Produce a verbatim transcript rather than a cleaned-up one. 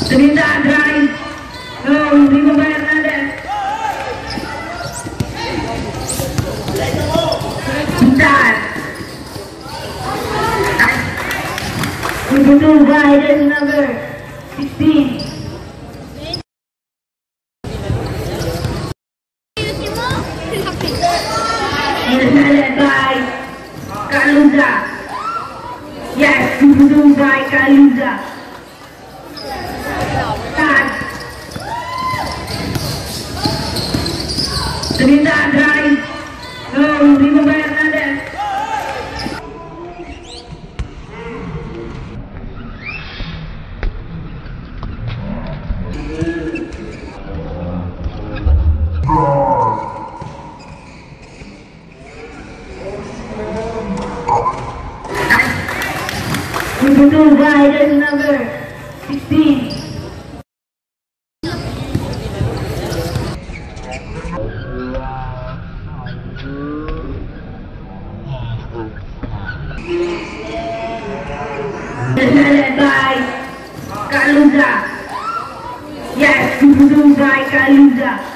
Terminal drive. No, Rico Hernandez. Bentar. Betul by jersey number sixteen. Intercepted by Kaluza. Yes, betul by Kaluza. Terminal drive. No, Rico Hernandez. Betul by jersey number sixteen. Intercepted by Kaluza. Yes, betul by Kaluza.